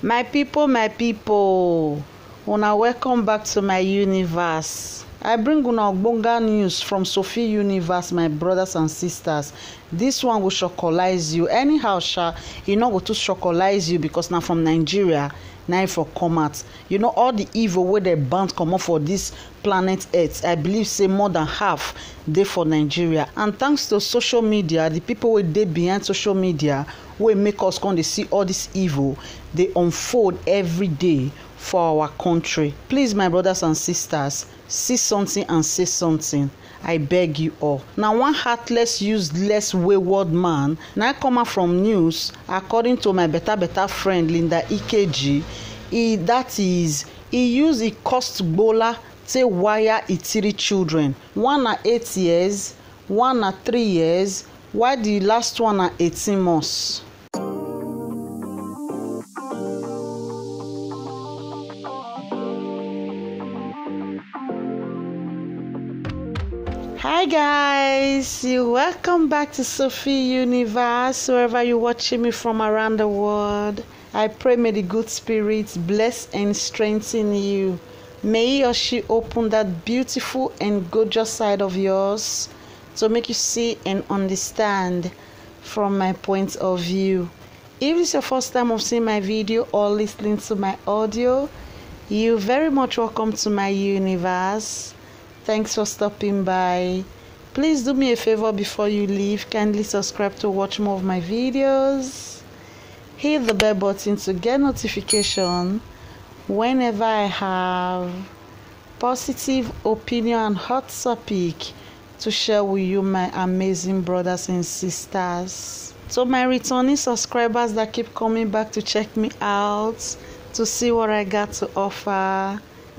My people, una welcome back to my universe. I bring una ogbonge news from Sophie Universe, my brothers and sisters. This one will chocolize you. Anyhow, e no go to chocolize you because now from Nigeria, now for come out. You know all the evil wey dey bound comot for this planet Earth. I believe say more than half dey for Nigeria. And thanks to social media, the people wey dey behind social media wey make us come dey see all this evil dey unfold every day for our country. Please, my brothers and sisters, see something and say something. I beg you all. Now one heartless, useless, wayward man now come out from news, according to my better friend Linda Ikeji. He use a cost gbola to wire his 3 children. One na 8 years, one na 3 years, while the last one na 18 months. Hi guys, welcome back to Sophie Universe, wherever you're watching me from around the world. I pray may the good spirits bless and strengthen you. May he or she open that beautiful and gorgeous side of yours to make you see and understand from my point of view. If it's your first time of seeing my video or listening to my audio, you're very much welcome to my universe. Thanks for stopping by. Please do me a favor before you leave. Kindly subscribe to watch more of my videos. Hit the bell button to get notification whenever I have positive opinion and hot topic to share with you, my amazing brothers and sisters. So my returning subscribers that keep coming back to check me out, to see what I got to offer,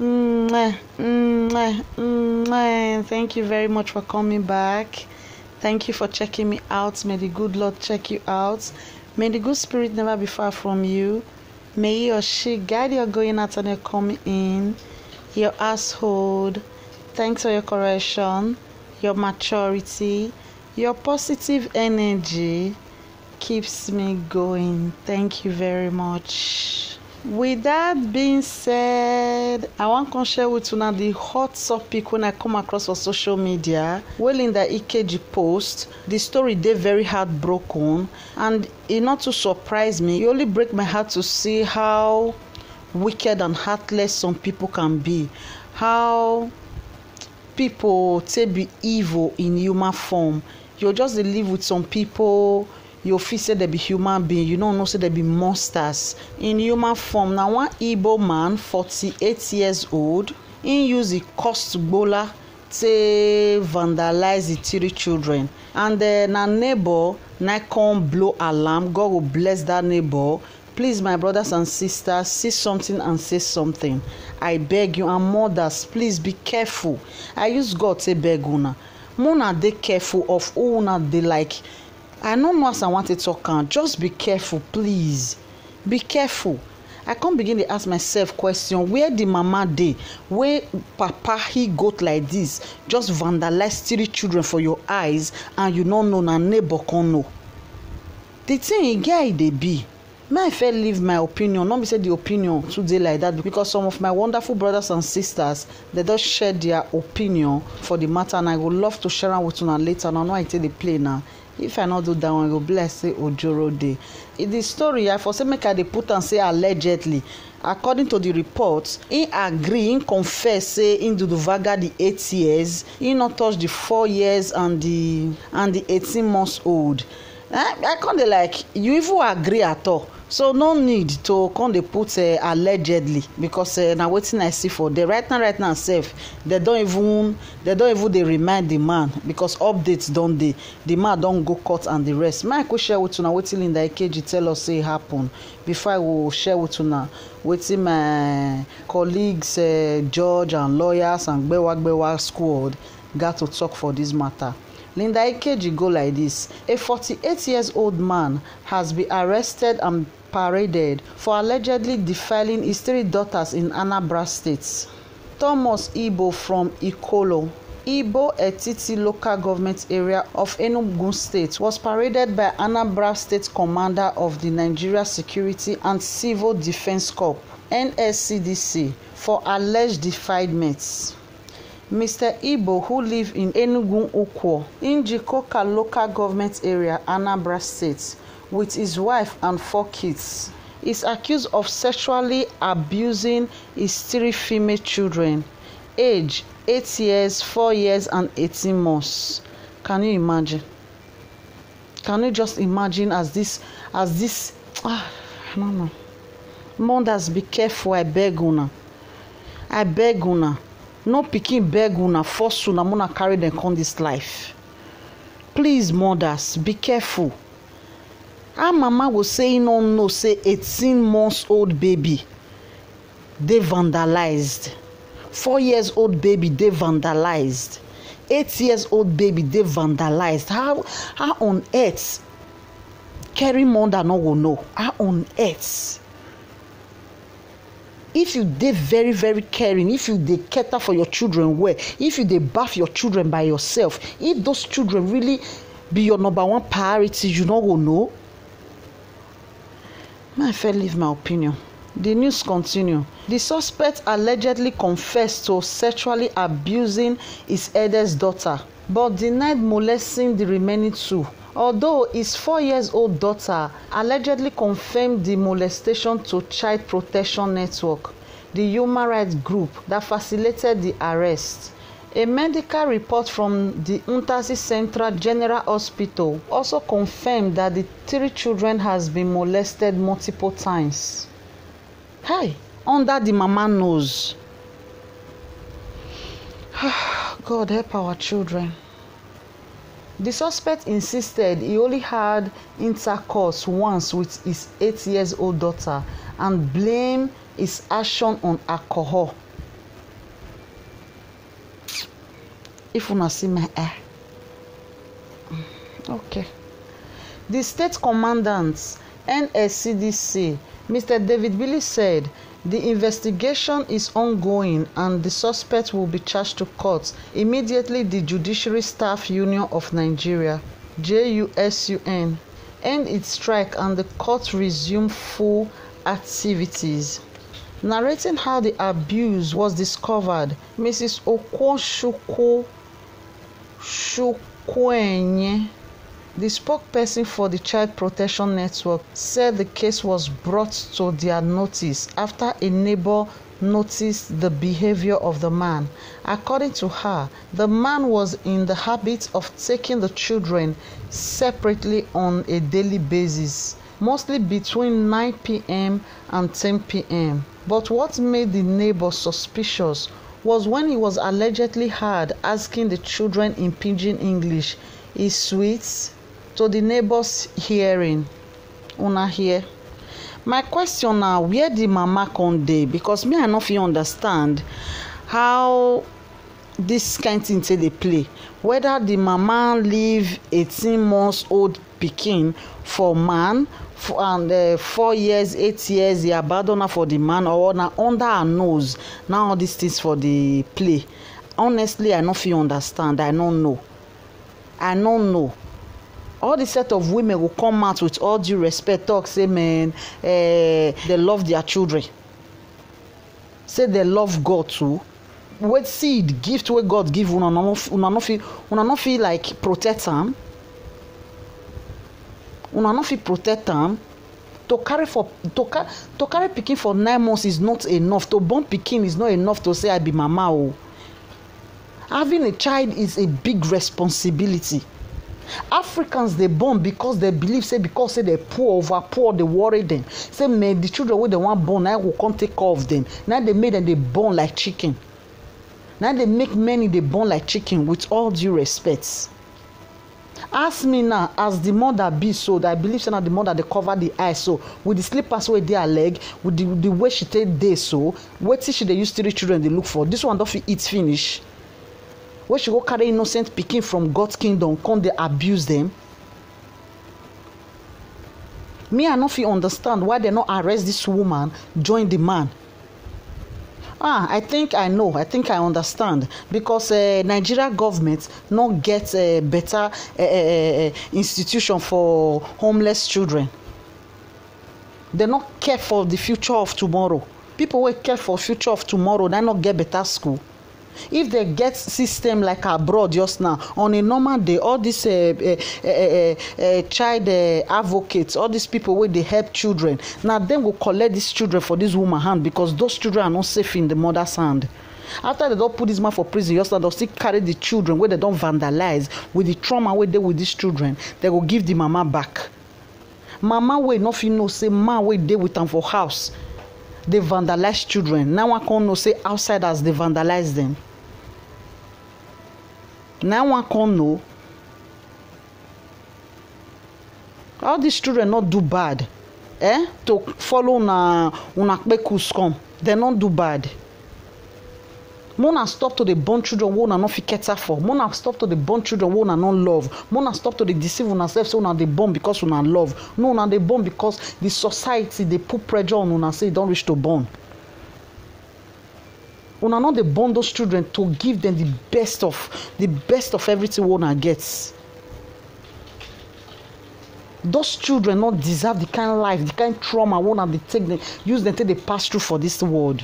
thank you very much for coming back. Thank you for checking me out. May the good Lord check you out. May the good spirit never be far from you. May he or she guide your going out and your coming in, your household. Thanks for your correction, your maturity, your positive energy keeps me going. Thank you very much. With that being said, I want to share with you now the hot topic when I come across for social media. Well, in the Ikeji post, the story they very heartbroken, and it not to surprise me. It only break my heart to see how wicked and heartless some people can be. How people say be evil in human form. You just live with some people. You feel say they be human being, you don't know say they be monsters in human form. Now one Igbo man, 48 years old, he use the cost gbola to vandalize the 3 children. And na neighbor na come blow alarm. God will bless that neighbor. Please, my brothers and sisters, see something and say something. I beg you, and mothers, please be careful. I use God to beg una. Muna dey careful of who una dey like. I don't know as I want to talk on. Just be careful, please. Be careful. I can't begin to ask myself question. Where the mama dey? Where papa he got like this? Just vandalize 3 children for your eyes, and you don't know na neighbor can know. The thing guy they be. May I fair leave my opinion. Not be say the opinion today like that, because some of my wonderful brothers and sisters they just share their opinion for the matter, and I would love to share them with you later. And I know I take the play now. If I not do that one, I go bless say Ojoro Day. In the story, I for say make I dey put and say allegedly. According to the reports, he agree, he confess say he do the vaga the 8 years, he not touch the 4 years and the 18 months old. I can't like you even agree at all. So no need to come dey put allegedly, because now wetin I see for there right now sef they don't even dey remind the man, because updates don dey. The man don go court and the rest. May I go share with una wetin Linda Ikeji tell us say happen before I will share with una wetin my colleagues, judge and lawyers and gbewa squad got to talk for this matter. Linda Ikeji go like this. A 48 years old man has been arrested and paraded for allegedly defiling his 3 daughters in Anambra State. Thomas Ibo from Ikolo Igbo Etiti local government area of Enugu State was paraded by Anambra State Commander of the Nigeria Security and Civil Defense Corps (NSCDC) for alleged defilements. Mr. Igbo, who lives in Enugu Ukwo, Njikoka local government area, Anambra State, with his wife and 4 kids, is accused of sexually abusing his 3 female children, age 8 years, 4 years, and 18 months. Can you imagine? Can you just imagine I don't know. Mothers, be careful, I beg una. No pikin beg una, force una, muna carry them on this life. Please, mothers, be careful. Our mama was saying no, say 18 months old baby, they vandalized. 4 years old baby, they vandalized. 8 years old baby, they vandalized. How on earth? Carry mother no go know. How on earth? If you dey very, very caring, if you dey cater for your children well, if you dey bath your children by yourself, if those children really be your number 1 priority, you no go know. May I first leave my opinion. The news continue. The suspect allegedly confessed to sexually abusing his eldest daughter, but denied molesting the remaining 2. Although his 4-year-old daughter allegedly confirmed the molestation to Child Protection Network, the human rights group that facilitated the arrest. A medical report from the Ntasi Central General Hospital also confirmed that the 3 children has been molested multiple times. Hi, under the mama nose. God help our children. The suspect insisted he only had intercourse once with his 8-year-old daughter and blamed his action on alcohol. If una see my eye. Okay. The state commandant, NSCDC, Mr. David Billy said the investigation is ongoing and the suspect will be charged to court. Immediately, the Judiciary Staff Union of Nigeria, JUSUN, ended its strike and the court resumed full activities. Narrating how the abuse was discovered, Mrs. Okwosukwenye, the spokesperson for the Child Protection Network, said the case was brought to their notice after a neighbor noticed the behavior of the man. According to her, the man was in the habit of taking the children separately on a daily basis, mostly between 9 p.m. and 10 p.m. But what made the neighbor suspicious was when he was allegedly heard asking the children in pidgin English, "Is sweets?" to the neighbors' hearing. Una hear? My question now, where the mama come dey? Because me I no fit understand how this kind thing take dey play. Whether the mama leave 18 months old pikin for man and 4 years, 8 years, he abandon her for the man, or na under her nose now all these things for the play. Honestly, I no fit understand. I no know. All the set of women will come out with all due respect, talk, say, man, they love their children. Say they love God too. What seed, gift where God give, una no feel like protect them. Una no feel protect them. To carry pikin for 9 months is not enough. To born pikin is not enough to say I be mama. Oh. Having a child is a big responsibility. Africans they born because they believe say they poor, over poor, they worry them. Say man, the children wey they want born, now will come take care of them. Now they made them they born like chicken. Now they make many they born like chicken. With all due respect, ask me now, as the mother be so, that I believe say now the mother they cover the eye so with the slippers where they are leg, with the way she take day so. What she they use 3 children they look for? This one don't fit eat finish. Where she go carry innocent pikin from God's kingdom, come they abuse them. Me I no fit understand why they not arrest this woman, join the man. I think I know. I think I understand. Because Nigeria government not get a better institution for homeless children. They not care for the future of tomorrow. People will care for future of tomorrow. They not get better school. If they get system like abroad just now, on a normal day, all these child advocates, all these people where they help children, now them will collect these children for this woman hand because those children are not safe in the mother's hand. After they don't put this man for prison, just now they'll still carry the children where they don't vandalize with the trauma where they with these children. They will give the mama back. Mama will not feel no say man where they with them for house. They vandalize children. Now I can't know say outsiders they vandalize them. Now I can't know. All these children not do bad. To follow una kpekus come. They not do bad. Mona stop to the born children who una not fit cater for. Mona stop to the born children who una not love. Mona stop to the deceive una self so una dey born because una love. No, una dey born because the society they put pressure on una say don't reach to born. Una not dey born those children to give them the best of everything una gets. Those children not deserve the kind of life, the kind of trauma una dey take them, use them till they pass through for this world.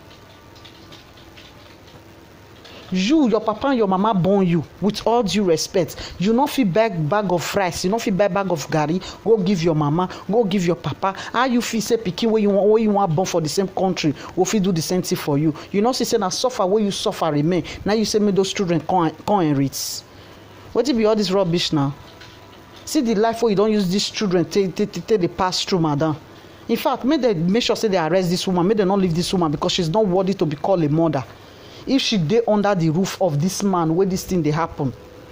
You, your papa and your mama born you with all due respect. You not fit bag of rice, you not fit buy bag of garri, go give your mama, go give your papa. How you feel say pikin where you want born for the same country, will fit do the same thing for you. You know say na suffer where you suffer remain. Now you say me those children come enrich. What be all this rubbish now? See the life where you don't use these children take the pass through, madam. In fact, make sure say they arrest this woman, make them not leave this woman because she's not worthy to be called a mother. If she dey under the roof of this man where this thing dey happen,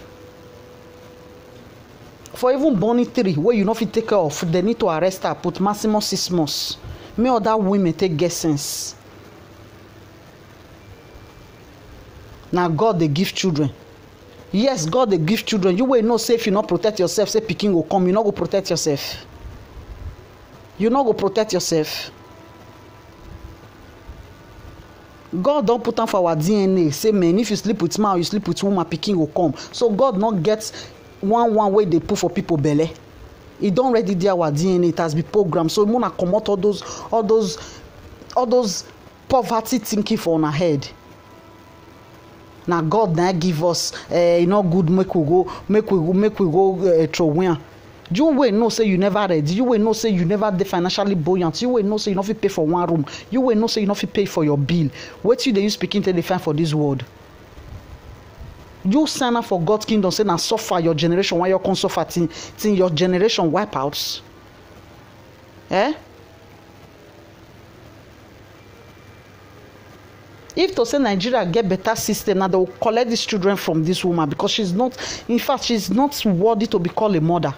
for even born 3 where you not fit take care of, they need to arrest her, put maximum 6 months. May other women take get sense. Now God they give children. Yes, God they give children. You will not say if you not protect yourself, say pikin will come. You not go protect yourself. You not go protect yourself. God don't put on for our DNA. Say man, if you sleep with man, you sleep with woman, pikin will come. So God not get one way they put for people belly. It don't already there our DNA. It has been programmed. So we wanna come out all those poverty thinking for our head. Now God now give us good make we go throw win. You will know say you never ready. You will know say you never dey financially buoyant. You will know say you not fit pay for one room. You will know say you not fit pay for your bill. What you dey use speaking to the fine for this world? You sign up for God's kingdom say na suffer your generation while you come suffer till your generation wipe out. If to say Nigeria get better system, now they will collect these children from this woman because she's not worthy to be called a mother.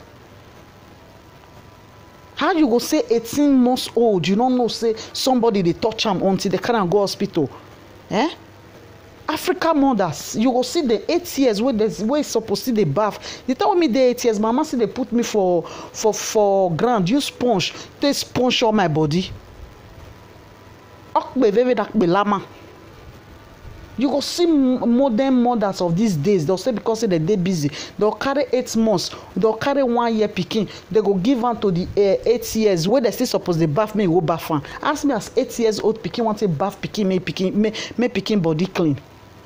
How you go say 18 months old, you don't know say somebody they touch them until they can't go hospital? African mothers, you go see the 8 years where supposed to the bath. They tell me the 8 years, mama say they put me for ground, use sponge, they sponge on my body. You go see modern mothers of these days. They'll say because they're busy, they'll carry 8 months, they'll carry 1 year pikin. They go give on to the 8 years where they still supposed to bath me go bath one. Ask me as 8 years old pikin want to bath pikin, make pikin body clean.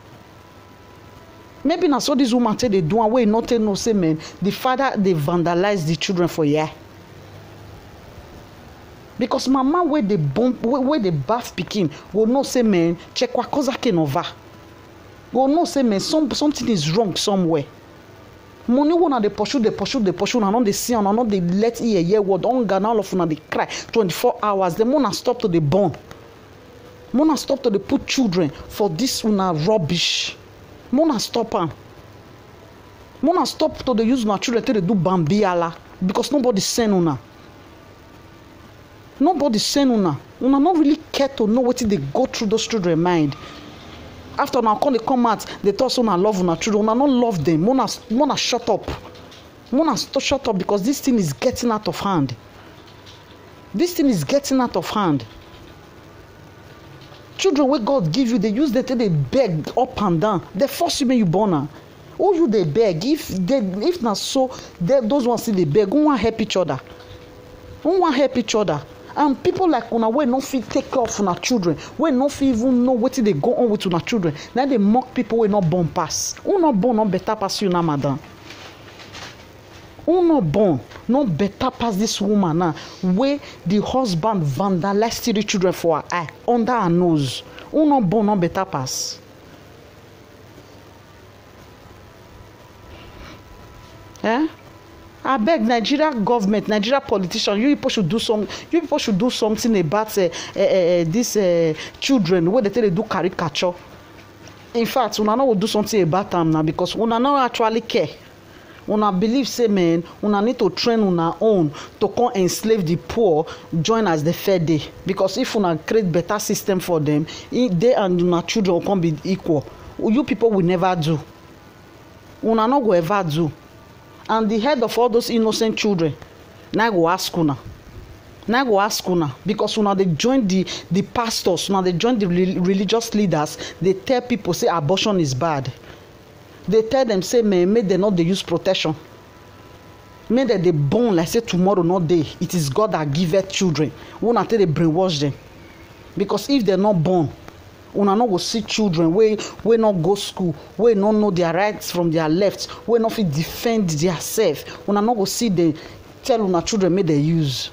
Maybe na so this woman say they do and way not no say man. The father they vandalize the children for year. Because mama where they bath pikin will not say man check what cause kenova. Will not say man something is wrong somewhere. Money one they pursue and not they see and not they let hear word hunger and all of them they cry 24 hours. They wanna stop to the born. Wanna stop to the put children for this una rubbish. Wanna stop am. Wanna stop to the use my children till they do bambiala because nobody send una. Nobody send una. Una not really care to know what they go through those children mind. After now when they come out, they talk una love una children. Una not love them. Mona shut up. Mona shut up because this thing is getting out of hand. This thing is getting out of hand. children wey God give you, they use them till they beg up and down. They force you when you born am. Who you they beg? If not so, those ones still they beg. Who want help each other? Who want help each other? And people like una wey no fit take care of una children, wey no fit even know wetin dey go on with una children. Now they mock people wey not born pass. Who not born no better pass you now, madam? Who not born no better pass this woman now? Where the husband vandalize 3 children for her eye, under her nose. Who not born no better pass? Eh? I beg Nigeria government, Nigeria politicians, you people should do something about these children where they do caricature. In fact, una no will do something about them now, because una no actually care. Una believe say man, una need to train una own to come enslave the poor, join as the fair day. Because if una create better system for them, they and una children will come be equal. You people will never do. Una no go ever do. And the head of all those innocent children, now go ask una. Now go ask una, because una they join the pastors, una they join the religious leaders. They tell people say abortion is bad. They tell them say man, may they not they use protection. May they born like say tomorrow not day. It is God that giveth children. Una tell they brainwash them, because if they're not born, una no go see children wey not go school, wey no know their rights from their left, wey no fit defend their self. Una no go see them tell una children make they use.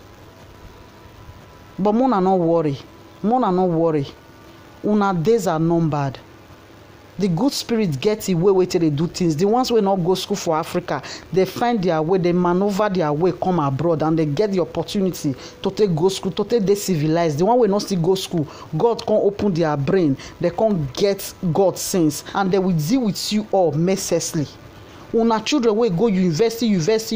But una no worry. Una no worry. Una days are numbered. The good spirit get a way till they do things. The ones wey not go school for Africa, they find their way, they maneuver their way, come abroad, and they get the opportunity to take go school, to take they civilize. The one wey not still go school, God can open their brain, they can get God's sense, and they will deal with you all mercilessly. Una children wey go university,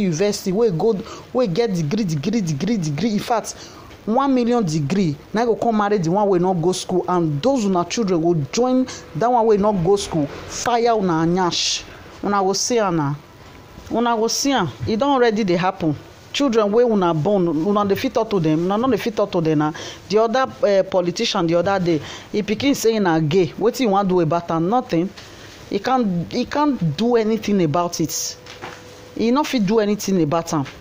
wey get degree. In fact, 1 million degree, now go come marry the one wey not go school, and those una children will join that one wey not go school, fire una nyash. Una go see am. Una go see am. It don already dey happen. Children wey una born, una dey fit talk to them. Una no dey fit talk to them na. The other politician the other day, he pikin say na gay. Wetin he wan do about am? Nothing. He can't do anything about it. He no fit do anything about am.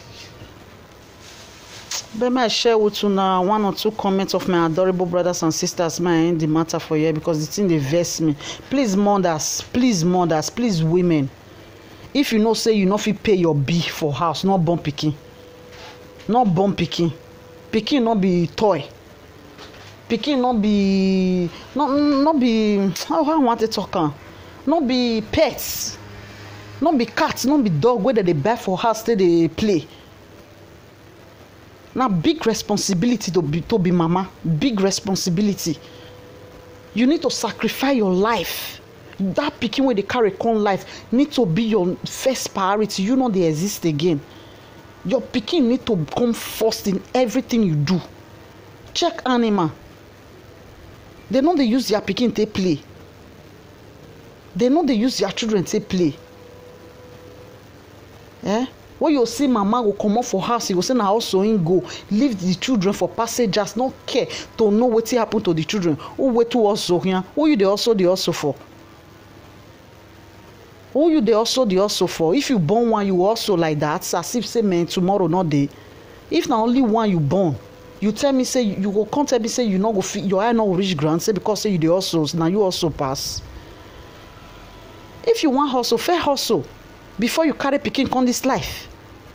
But may I share with you now 1 or 2 comments of my adorable brothers and sisters. May I end the matter for you, because the thing they vex me. Please mothers, please women. If you know say you no fit pay your bill for house, not born pikin. Not born pikin. Pikin not be toy. Pikin not be how I want to talk am. Not be pets. Not be cats, not be dog where they buy for house till they play. Now big responsibility to be mama. Big responsibility. You need to sacrifice your life. That pikin where they carry con life need to be your first priority. You know they exist again. Your pikin need to come first in everything you do. Check animal. They know they use their pikin to play. They know they use their children to play. Eh? When you see mama go come up for house, you go say na also in go leave the children for passengers, not care to know what happen to the children. Who wait to also here? Who you they also for? Who you they also for? If you born one, you also like that. As if say man tomorrow not day. If na only one you born, you tell me say you go come tell me say you not go fit, your eye not reach ground. Say because say you they also now you also pass. If you want hustle, fair hustle before you carry pikin come this life.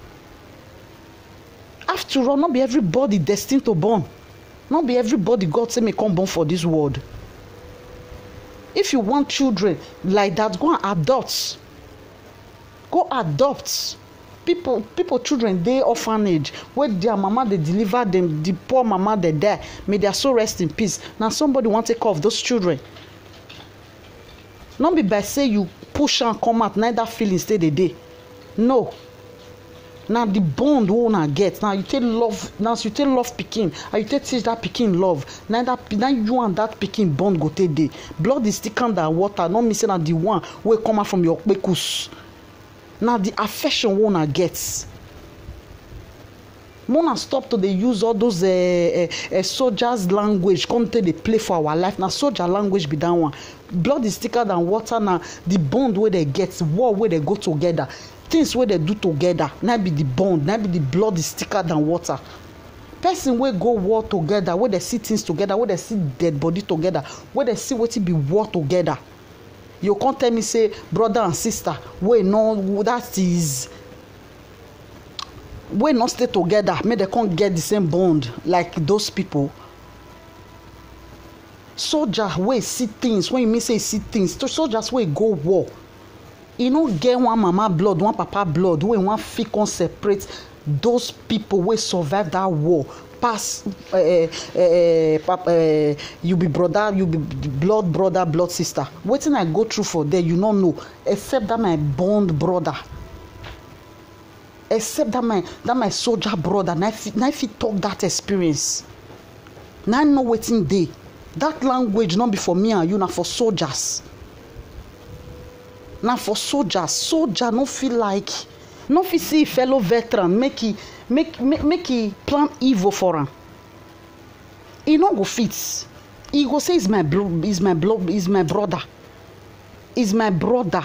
After all, not be everybody destined to born. Not be everybody God say may come born for this world. If you want children like that, go and adopt. Go adopt. People children they orphanage where their mama they deliver them, the poor mama they die. May their soul rest in peace. Now somebody want to take care of those children. Not be by say you push and come out, neither feeling stay the day. No. Now the bond we wanna get. Now you take love. Now you take love pikin. And you take teach that pikin love. Now you and that pikin bond go take day. Blood is thicker than water. Not missing at the one will come out from your pekus. Now the affection we wanna get. Mona stop to dey use all those soldiers language come take dey play for our life. Na soldier language be that one. Blood is thicker than water. Na the bond wey they get, war wey they go together, things wey they do together, na be the bond, na be the blood is thicker than water. Person wey go war together, wey they see things together, wey they see dead body together, wey they see wetin be war together. You can't tell me say brother and sister wey no, that is, wey not stay together, make they can't get the same bond like those people. Soldier wey see things, when you mean say see things, so soldiers wey go war, you no get one mama blood, one papa blood, wey one fit can separate those people wey survive that war pass you be brother, you be blood brother, blood sister. Wetin I go through for there, you no know, except that my bond brother, except that my soldier brother, na fit talk that experience. Na know wetin dey. That language not be for me and you, na for soldiers. Na for soldiers. Soldier no feel like, no fit see fellow veteran make he plan evil for him. He no go fit. He go say is my blood, is my blood, is my brother, is my brother.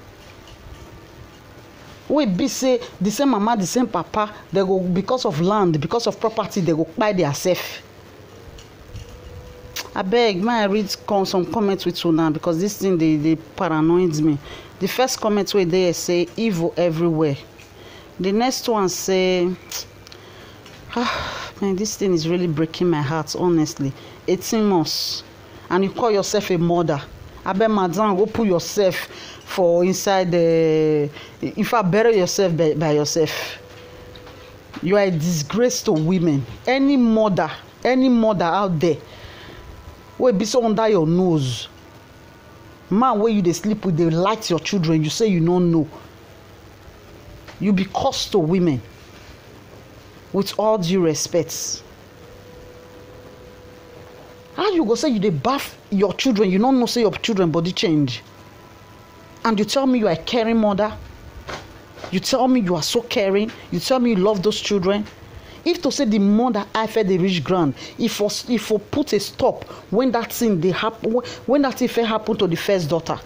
We be say the same mama, the same papa, they go because of land, because of property, they go buy their self. I beg, may I read some comments with you now, because this thing they paranoids me. The first comment where they say evil everywhere. The next one say, man, this thing is really breaking my heart, honestly. 18 months, and you call yourself a mother. I bet madam, go put yourself for inside the. If I bury yourself by yourself, you are a disgrace to women. Any mother out there, will be so under your nose. Man, where you they sleep with, they light your children. You say you don't know. You be cursed to women. With all due respect. How you go say you dey bath your children? You don't know say your children body change. And you tell me you are a caring mother. You tell me you are so caring. You tell me you love those children. If to say the mother I fed the rich ground, if for put a stop when that thing they happen, when that thing happen to the first daughter.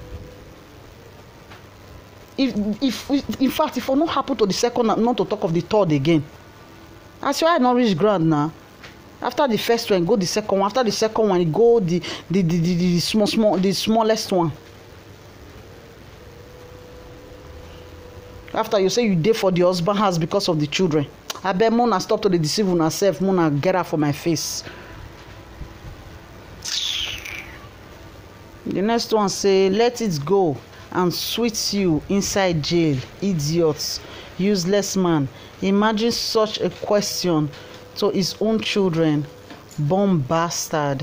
If in fact if it not happen to the second, not to talk of the third again. As why I not reach ground now. After the first one, go the second one. After the second one, go the smallest one. After you say you did for the husband house because of the children. I bet Mona stop to the deceive on herself. Mona get out for my face. The next one say, let it go and sweet you inside jail, idiots, useless man. Imagine such a question to his own children. Bomb bastard.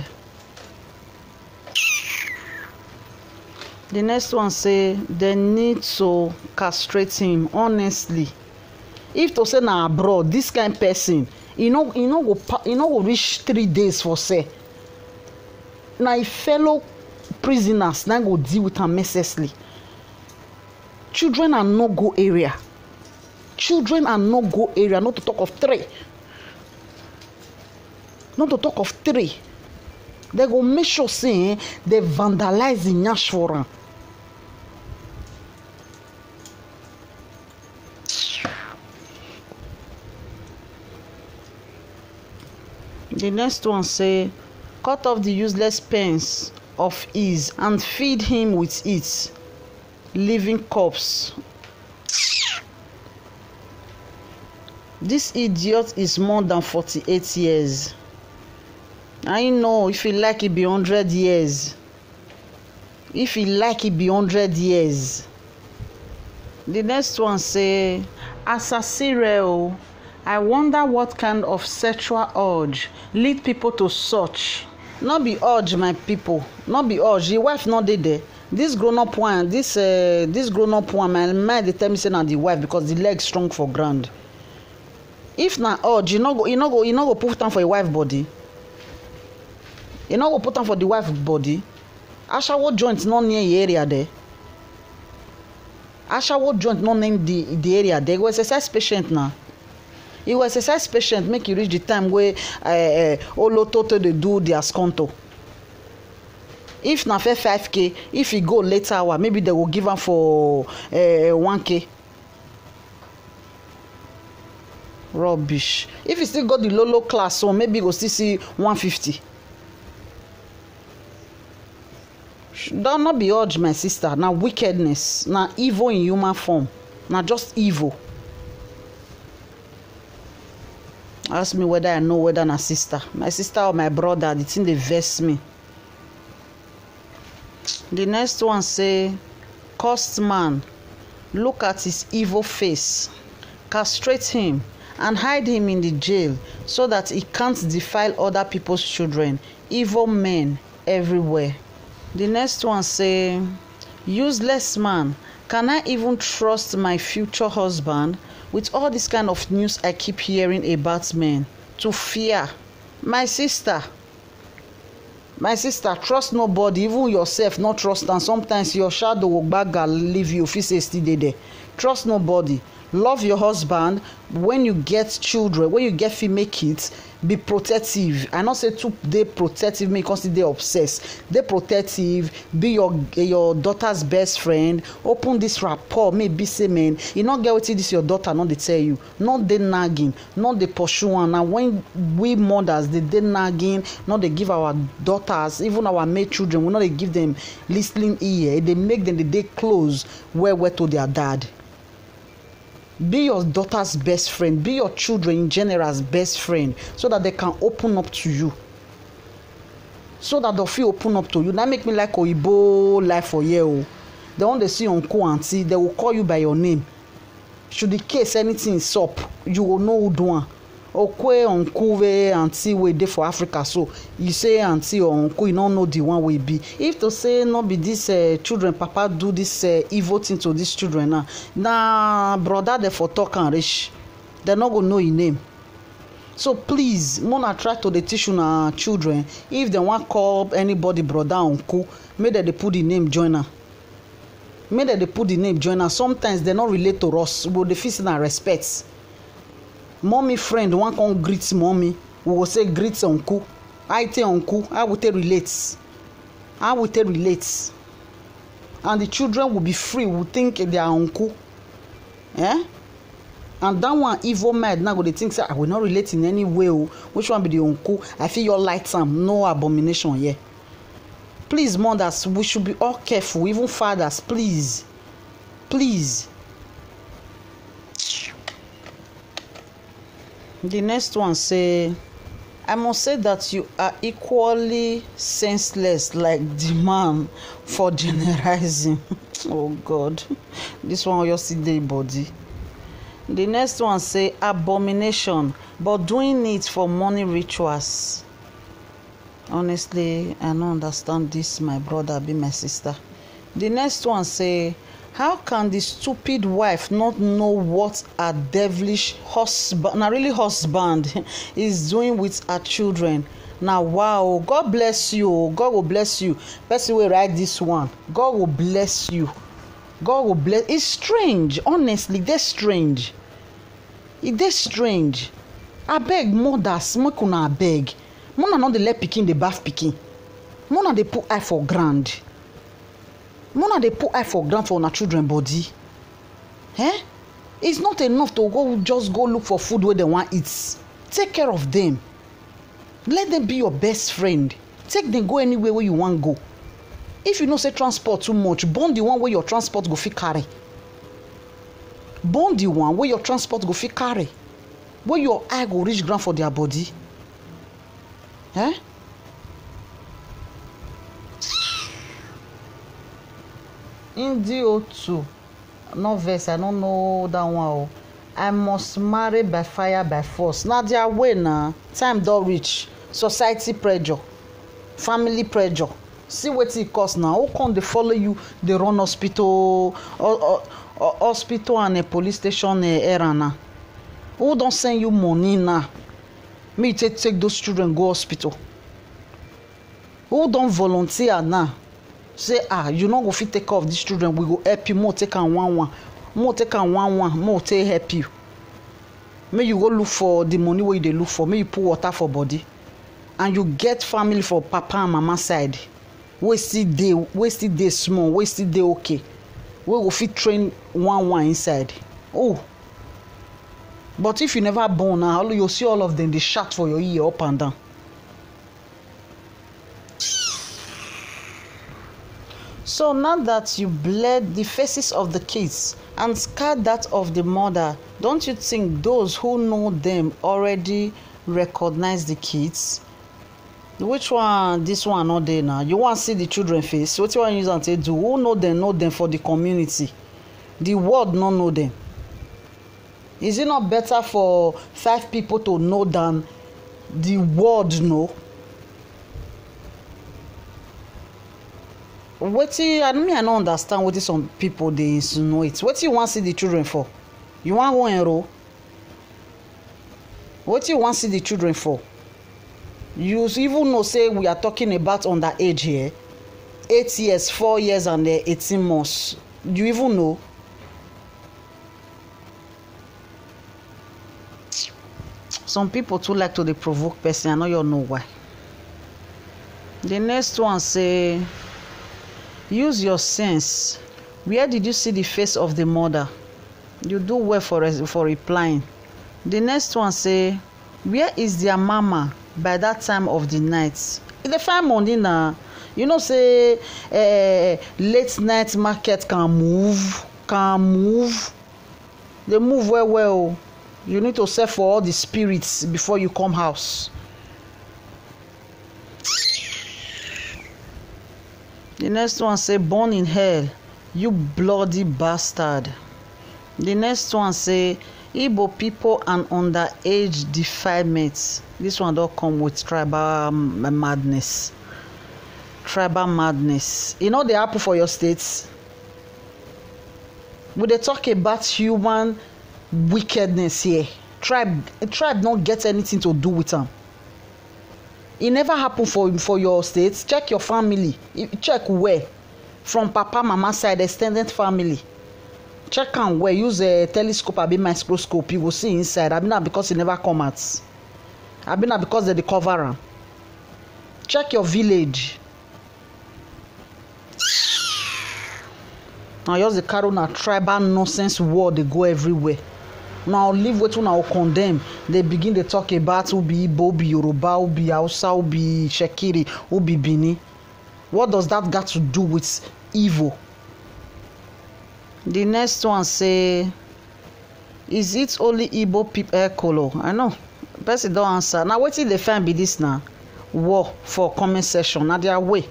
The next one say they need to castrate him. Honestly, if to say na abroad, this kind of person, you know go reach 3 days for say. Now fellow prisoners now go deal with him mercilessly. Children are no go area. Children are no go area. Not to talk of 3. Not to talk of 3. They go make sure say they vandalize the nyash for them. The next one say, cut off the useless pence of his and feed him with it. Living corpse. This idiot is more than 48 years. I know if he like it be 100 years. If he like it be 100 years. The next one say, Asasire, I wonder what kind of sexual urge lead people to such. Not be urge, my people. Not be urge. The wife not there. This grown up one, this grown up one, my mind they tell me say na the wife because the leg strong for ground. If na urge, you no go put down for a wife body. You no go put down for the wife body. Ashawo joint not near the area there. Ashawo joint not name the area there. Go exercise patient now. You exercise patient make you reach the time where olototo dey do their sconto. If na 5k, if e go later hour, maybe they will give am for 1k. Rubbish. If you still got the low class, so maybe you go still see 150. Don't not be urged, my sister. Now wickedness, now evil in human form, now just evil. Ask me whether I know whether na sister, my sister or my brother. The thing they vex me. The next one say, cursed man, look at his evil face, castrate him and hide him in the jail so that he can't defile other people's children. Evil men everywhere. The next one say, useless man, can I even trust my future husband with all this kind of news I keep hearing about men? To fear. My sister, trust nobody, even yourself, not trust. And sometimes your shadow will back and leave you if you say still there. Trust nobody. Love your husband. When you get children, when you get female kids, be protective. I not say too they protective because they obsessed. They protective. Be your daughter's best friend. Open this rapport. Maybe say man, you not get what this your daughter not they tell you. Not they nagging. Not they pursuing. And when we mothers they nagging, not they give our daughters, even our male children, we not they give them listening ear. They make them they close where to their dad. Be your daughter's best friend. Be your children in general's best friend, so that they can open up to you. So that they'll feel open up to you. That make me like Oyibo life for you. They want to see uncle auntie, they will call you by your name. Should the case anything is up, you will know who do it. Okwe uncle we auntie we dey for Africa, so you say auntie or uncle, you don't know the one we be. If to say not be this children, papa do this evil thing to these children now, nah brother they for talk and rich, they not gonna know your name. So please, mona try to the teach una children. If they want call anybody brother uncle, make they put the name joiner. Make they put the name joiner. Sometimes they not relate to us, but they feel na respect. Mommy friend one can greet mommy, we will say greet uncle. I tell uncle, I will tell relates. I will tell relates. And the children will be free, will think they are uncle. Eh? And that one evil mad now they think say I will not relate in any way. Which one be the uncle? I feel your light some no abomination here. Please, mothers, we should be all careful, even fathers, please. Please. The next one say, I must say that you are equally senseless like the man for generalizing. Oh God, this one just see the body. The next one say, abomination, but doing it for money rituals. Honestly, I don't understand this, my brother, be my sister. The next one say, how can the stupid wife not know what a devilish husband, not really husband, is doing with her children? Now, wow, God bless you. God will bless you. Person will write this one. God will bless you. God will bless. It's strange, honestly. That's strange. It's strange. I beg mothers, make una beg. Mona not dey let pikin dey bath pikin. Mona dey put eye for ground. Mona dey put eye for ground for una children body. Eh? It's not enough to just go look for food where they want eat. Take care of them. Let them be your best friend. Take them go anywhere where you want go. If you know say transport too much, burn the one where your transport go fit carry. Burn the one where your transport go fit carry. Where your eye go reach ground for their body. Eh? Indio 2. No verse, I don't know that one. I must marry by fire by force. Now their way now. Time don't reach. Society pressure. Family pressure. See what it costs now. How come they follow you? They run hospital, hospital and a police station era now. Who don't send you money now? Me take those children go hospital. Who don't volunteer now? Say you not go fit take care of these children. We go help you. More take on one. More take on one. More take help you. May you go look for the money where they look for. May you put water for body, and you get family for papa and mama side. We still dey small, we still dey okay. We go fit train one inside. Oh, but if you never born now, you see all of them. They shout for your ear up and down. So now that you bled the faces of the kids and scarred that of the mother, don't you think those who know them already recognize the kids? Which one? This one not there now. You want to see the children face? What you want to use and say do? Who know them for the community? The world not know them. Is it not better for 5 people to know than the world know? I don't understand what some people they insinuate. What you want to see the children for? You want one enroll? What you want to see the children for? You even know say we are talking about underage here. 8 years, 4 years, and 18 months. You even know? Some people too like to dey provoke person. I know you know why. The next one say, use your sense. Where did you see the face of the mother? You do well for replying. The next one say, where is their mama by that time of the night? If they find money now, you know say late night market can move. They move well. You need to sell for all the spirits before you come house. The next one say, born in hell, you bloody bastard. The next one say, Igbo people and underage defilement. This one don't come with tribal madness. Tribal madness. You know they happen for your states. When they talk about human wickedness here, tribe don't get anything to do with them. It never happened for your states. Check your family. Check where. From papa, mama side, extended family. Check and where. Use a telescope or microscope. You will see inside. I mean not because it never come out. I mean not because they cover am. Check your village. Now just the carry na tribal nonsense war. They go everywhere. Now leave wetin una condemn. They begin to talk about who be Igbo, who be Yoruba, who be Hausa, who be Shekiri, who be Bini. What does that got to do with evil? The next one say, is it only Igbo people hair color? I know. Person don't answer. Now wetin they find be this now? War for comment section. Now their way.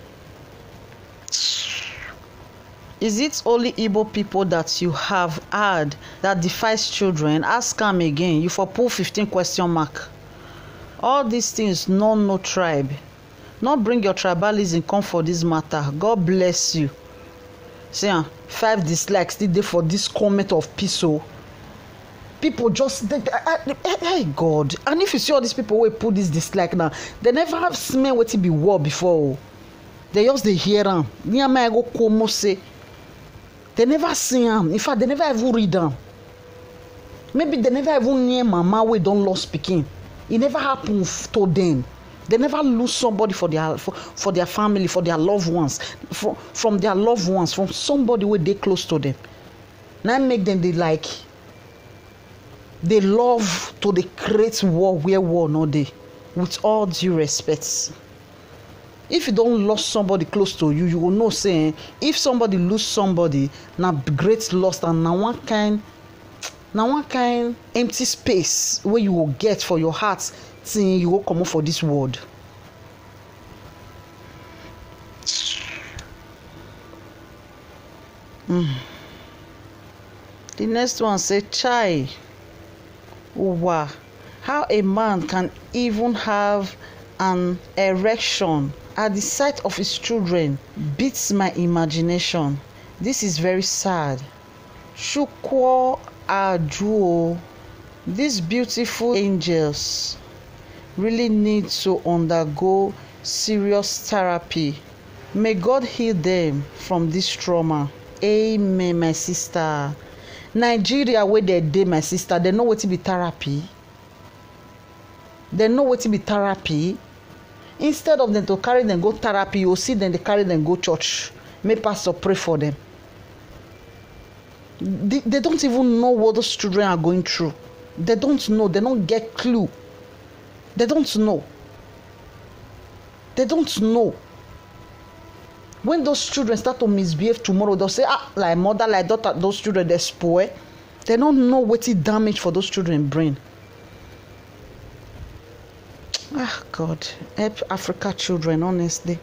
Is it only Igbo people that you have had that defies children? Ask them again. You for pull 15 question mark. All these things no tribe. Not bring your tribalism come for this matter. God bless you. See, 5 dislikes still there for this comment of peace. So people just hey God. And if you see all these people who put this dislike now, they never have smell what it be war before. They just they hear them. Near my go como say. They never see them. In fact, they never even read them. Maybe they never even near mama we don't lost speaking. It never happened to them. They never lose somebody for their family, for their loved ones, from their loved ones, from somebody where they close to them. Now make them they love to the create war where war no dey. With all due respect. If you don't lose somebody close to you, you will know saying if somebody lose somebody, now great loss and now one kind empty space where you will get for your heart saying you will come up for this world. The next one say chai. Wow. How a man can even have an erection at the sight of his children beats my imagination. This is very sad. Shukwo Ajuo. These beautiful angels really need to undergo serious therapy. May God heal them from this trauma. Amen, my sister. Nigeria where they dey, my sister, they know what to be therapy. They know what to be therapy. Instead of them to carry them go therapy, you see them they carry them go church. Make pastor pray for them. They don't even know what those children are going through. They don't know. They don't get clue. They don't know. They don't know. When those children start to misbehave tomorrow, they'll say, like mother, like daughter, those children, they spoil. They don't know what the damage for those children bring. God, help Africa children, honestly.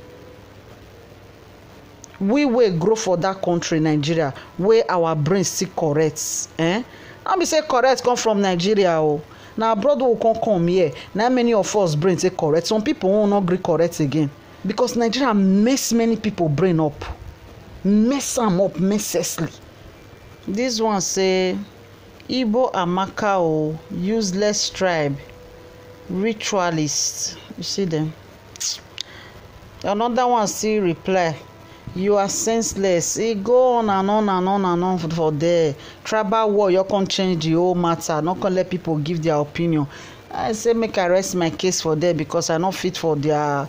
We will grow for that country, Nigeria, where our brains still correct. Now be say correct come from Nigeria. Oh. Now abroad will come here. Now many of us brains say correct. Some people will not agree correct again. Because Nigeria mess many people brain up. Mess them up messlessly. This one say, Igbo Amaka, useless tribe, ritualists. You see them? Another one still reply, you are senseless. It go on and on and on and on for there. Tribal war, you can't change the whole matter. Not gonna let people give their opinion. I say make I rest my case for them because I not fit for their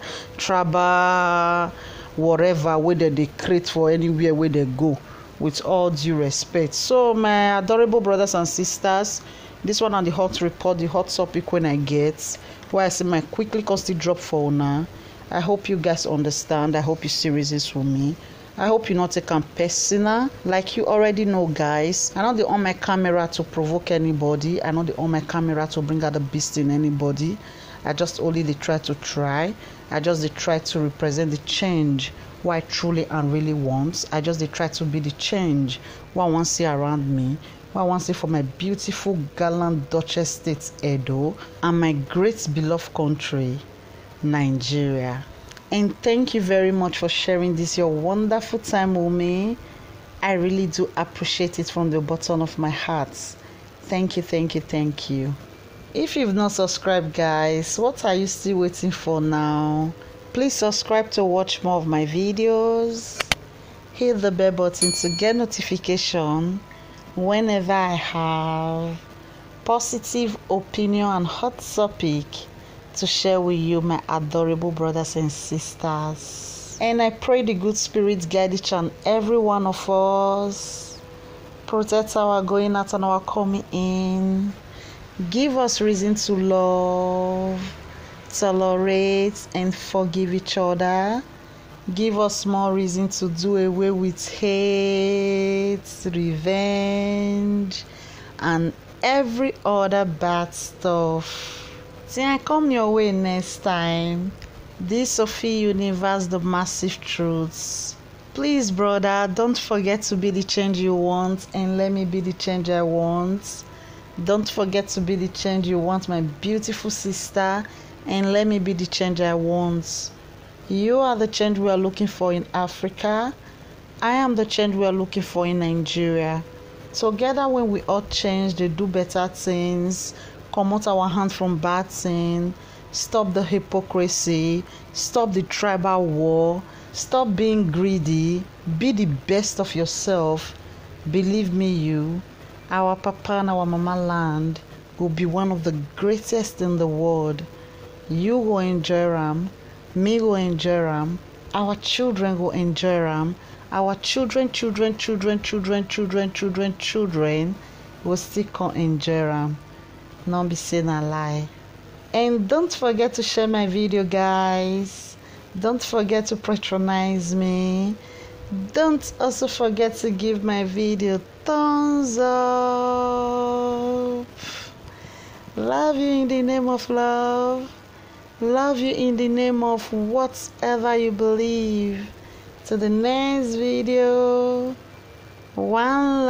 tribal whatever where they create for anywhere where they go, with all due respect. So my adorable brothers and sisters, this one on the hot report, the hot topic when I get, where I say my quickly constant drop for now. I hope you guys understand. I hope you see reasons for me. I hope you not take them personal. Like you already know, guys, I not on my camera to provoke anybody. I not on my camera to bring out the beast in anybody. I just only try. I just try to represent the change what I truly and really want. I just try to be the change what I want to see around me. What I want to see for my beautiful gallant Duchess State Edo and my great beloved country, Nigeria. And thank you very much for sharing this your wonderful time with me. I really do appreciate it from the bottom of my heart. Thank you, thank you, thank you. If you've not subscribed, guys, what are you still waiting for now? Please subscribe to watch more of my videos. Hit the bell button to get notification whenever I have positive opinion and hot topic to share with you, my adorable brothers and sisters. And I pray the good spirit guide each and every one of us, protect our going out and our coming in, give us reason to love, tolerate and forgive each other, give us more reason to do away with hate, revenge and every other bad stuff. Till I come your way next time, this Sophie Universe, the massive truths. Please, brother, don't forget to be the change you want and let me be the change I want. Don't forget to be the change you want, my beautiful sister, and let me be the change I want. You are the change we are looking for in Africa. I am the change we are looking for in Nigeria. Together, when we all change, they do better things. Come out our hand from bad things, stop the hypocrisy, stop the tribal war, stop being greedy, be the best of yourself. Believe me, our papa and our mama land will be one of the greatest in the world. You will enjoy them, me will enjoy them, our children will enjoy them, our children will still come enjoy them. Not be saying a lie. And don't forget to share my video, guys. Don't forget to patronize me. Don't also forget to give my video thumbs up. Love you in the name of love. Love you in the name of whatever you believe. To the next video. One